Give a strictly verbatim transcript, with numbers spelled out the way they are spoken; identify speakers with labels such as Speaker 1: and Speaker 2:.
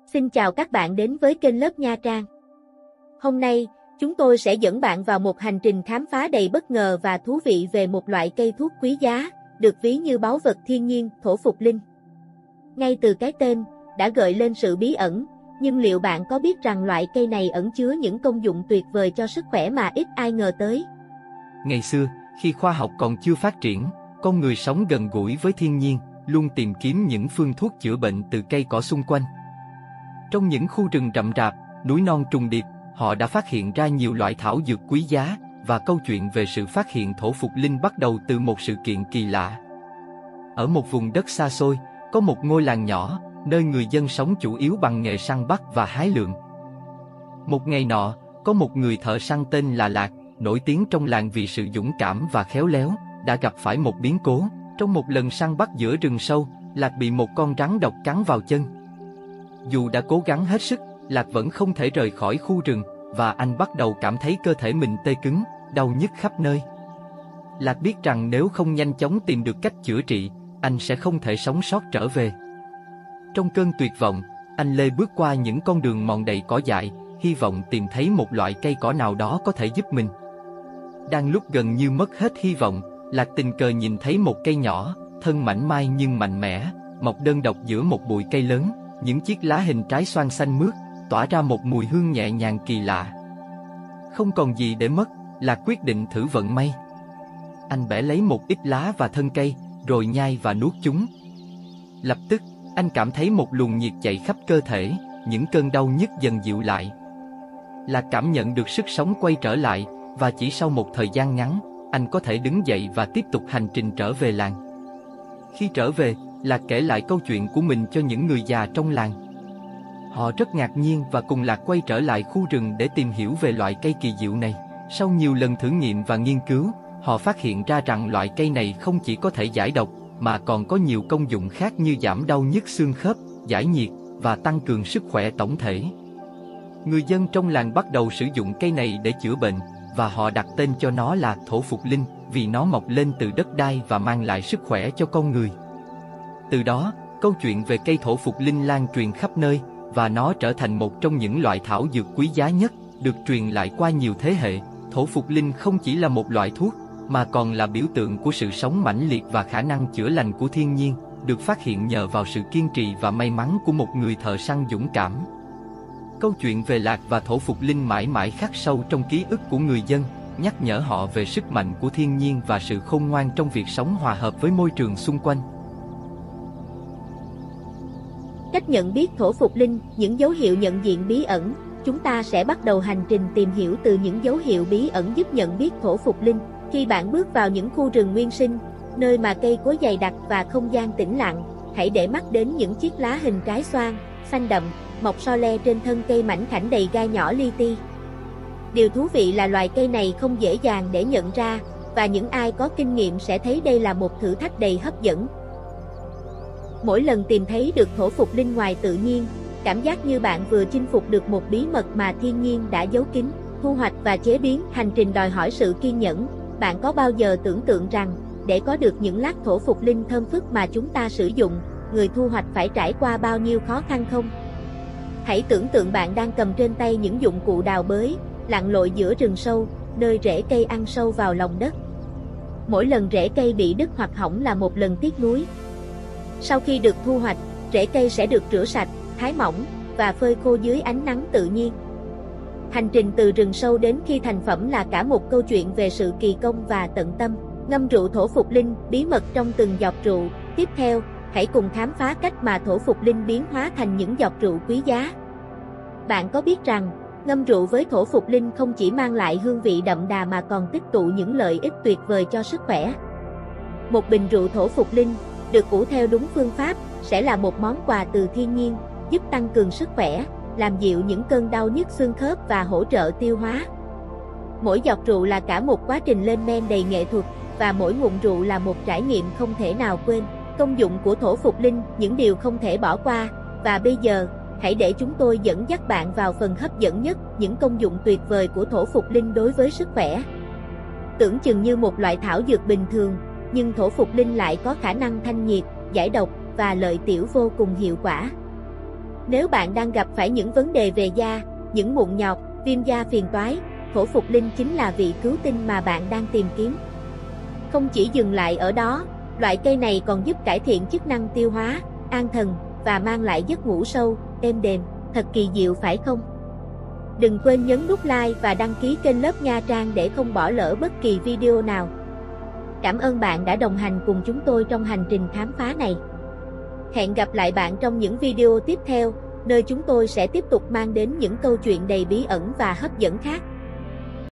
Speaker 1: Xin chào các bạn đến với kênh Lớp Nha Trang. Hôm nay, chúng tôi sẽ dẫn bạn vào một hành trình khám phá đầy bất ngờ và thú vị về một loại cây thuốc quý giá, được ví như báu vật thiên nhiên, thổ phục linh. Ngay từ cái tên, đã gợi lên sự bí ẩn, nhưng liệu bạn có biết rằng loại cây này ẩn chứa những công dụng tuyệt vời cho sức khỏe mà ít ai ngờ tới?
Speaker 2: Ngày xưa, khi khoa học còn chưa phát triển, con người sống gần gũi với thiên nhiên, luôn tìm kiếm những phương thuốc chữa bệnh từ cây cỏ xung quanh. Trong những khu rừng rậm rạp, núi non trùng điệp, họ đã phát hiện ra nhiều loại thảo dược quý giá, và câu chuyện về sự phát hiện thổ phục linh bắt đầu từ một sự kiện kỳ lạ. Ở một vùng đất xa xôi, có một ngôi làng nhỏ, nơi người dân sống chủ yếu bằng nghề săn bắt và hái lượm. Một ngày nọ, có một người thợ săn tên là Lạc, nổi tiếng trong làng vì sự dũng cảm và khéo léo, đã gặp phải một biến cố. Trong một lần săn bắt giữa rừng sâu, Lạc bị một con rắn độc cắn vào chân. Dù đã cố gắng hết sức, Lạc vẫn không thể rời khỏi khu rừng, và anh bắt đầu cảm thấy cơ thể mình tê cứng, đau nhức khắp nơi. Lạc biết rằng nếu không nhanh chóng tìm được cách chữa trị, anh sẽ không thể sống sót trở về. Trong cơn tuyệt vọng, anh lê bước qua những con đường mòn đầy cỏ dại, hy vọng tìm thấy một loại cây cỏ nào đó có thể giúp mình. Đang lúc gần như mất hết hy vọng, Lạc tình cờ nhìn thấy một cây nhỏ, thân mảnh mai nhưng mạnh mẽ, mọc đơn độc giữa một bụi cây lớn. Những chiếc lá hình trái xoan xanh mướt, tỏa ra một mùi hương nhẹ nhàng kỳ lạ. Không còn gì để mất, Lạc quyết định thử vận may. Anh bẻ lấy một ít lá và thân cây, rồi nhai và nuốt chúng. Lập tức, anh cảm thấy một luồng nhiệt chạy khắp cơ thể, những cơn đau nhức dần dịu lại. Lạc cảm nhận được sức sống quay trở lại, và chỉ sau một thời gian ngắn, anh có thể đứng dậy và tiếp tục hành trình trở về làng. Khi trở về, Lạc kể lại câu chuyện của mình cho những người già trong làng. Họ rất ngạc nhiên và cùng Lạc quay trở lại khu rừng để tìm hiểu về loại cây kỳ diệu này. Sau nhiều lần thử nghiệm và nghiên cứu, họ phát hiện ra rằng loại cây này không chỉ có thể giải độc, mà còn có nhiều công dụng khác như giảm đau nhức xương khớp, giải nhiệt và tăng cường sức khỏe tổng thể. Người dân trong làng bắt đầu sử dụng cây này để chữa bệnh, và họ đặt tên cho nó là thổ phục linh, vì nó mọc lên từ đất đai và mang lại sức khỏe cho con người. Từ đó, câu chuyện về cây thổ phục linh lan truyền khắp nơi, và nó trở thành một trong những loại thảo dược quý giá nhất, được truyền lại qua nhiều thế hệ. Thổ phục linh không chỉ là một loại thuốc, mà còn là biểu tượng của sự sống mãnh liệt và khả năng chữa lành của thiên nhiên, được phát hiện nhờ vào sự kiên trì và may mắn của một người thợ săn dũng cảm. Câu chuyện về Lạc và thổ phục linh mãi mãi khắc sâu trong ký ức của người dân, nhắc nhở họ về sức mạnh của thiên nhiên và sự khôn ngoan trong việc sống hòa hợp với môi trường xung quanh.
Speaker 1: Cách nhận biết thổ phục linh, những dấu hiệu nhận diện bí ẩn. Chúng ta sẽ bắt đầu hành trình tìm hiểu từ những dấu hiệu bí ẩn giúp nhận biết thổ phục linh. Khi bạn bước vào những khu rừng nguyên sinh, nơi mà cây cối dày đặc và không gian tĩnh lặng, hãy để mắt đến những chiếc lá hình trái xoan, xanh đậm, mọc so le trên thân cây mảnh khảnh đầy gai nhỏ li ti. Điều thú vị là loài cây này không dễ dàng để nhận ra, và những ai có kinh nghiệm sẽ thấy đây là một thử thách đầy hấp dẫn. Mỗi lần tìm thấy được thổ phục linh ngoài tự nhiên, cảm giác như bạn vừa chinh phục được một bí mật mà thiên nhiên đã giấu kín. Thu hoạch và chế biến, hành trình đòi hỏi sự kiên nhẫn. Bạn có bao giờ tưởng tượng rằng, để có được những lát thổ phục linh thơm phức mà chúng ta sử dụng, người thu hoạch phải trải qua bao nhiêu khó khăn không? Hãy tưởng tượng bạn đang cầm trên tay những dụng cụ đào bới, lặn lội giữa rừng sâu, nơi rễ cây ăn sâu vào lòng đất. Mỗi lần rễ cây bị đứt hoặc hỏng là một lần tiếc nuối. Sau khi được thu hoạch, rễ cây sẽ được rửa sạch, thái mỏng và phơi khô dưới ánh nắng tự nhiên. Hành trình từ rừng sâu đến khi thành phẩm là cả một câu chuyện về sự kỳ công và tận tâm. Ngâm rượu thổ phục linh, bí mật trong từng giọt rượu. Tiếp theo, hãy cùng khám phá cách mà thổ phục linh biến hóa thành những giọt rượu quý giá. Bạn có biết rằng, ngâm rượu với thổ phục linh không chỉ mang lại hương vị đậm đà mà còn tích tụ những lợi ích tuyệt vời cho sức khỏe. Một bình rượu thổ phục linh, được ủ theo đúng phương pháp, sẽ là một món quà từ thiên nhiên, giúp tăng cường sức khỏe, làm dịu những cơn đau nhức xương khớp và hỗ trợ tiêu hóa. Mỗi giọt rượu là cả một quá trình lên men đầy nghệ thuật, và mỗi ngụm rượu là một trải nghiệm không thể nào quên. Công dụng của thổ phục linh, những điều không thể bỏ qua. Và bây giờ, hãy để chúng tôi dẫn dắt bạn vào phần hấp dẫn nhất, những công dụng tuyệt vời của thổ phục linh đối với sức khỏe. Tưởng chừng như một loại thảo dược bình thường, nhưng thổ phục linh lại có khả năng thanh nhiệt, giải độc và lợi tiểu vô cùng hiệu quả. Nếu bạn đang gặp phải những vấn đề về da, những mụn nhọt, viêm da phiền toái, thổ phục linh chính là vị cứu tinh mà bạn đang tìm kiếm. Không chỉ dừng lại ở đó, loại cây này còn giúp cải thiện chức năng tiêu hóa, an thần và mang lại giấc ngủ sâu, êm đềm, thật kỳ diệu phải không? Đừng quên nhấn nút like và đăng ký kênh Lớp Nha Trang để không bỏ lỡ bất kỳ video nào. Cảm ơn bạn đã đồng hành cùng chúng tôi trong hành trình khám phá này. Hẹn gặp lại bạn trong những video tiếp theo, nơi chúng tôi sẽ tiếp tục mang đến những câu chuyện đầy bí ẩn và hấp dẫn khác.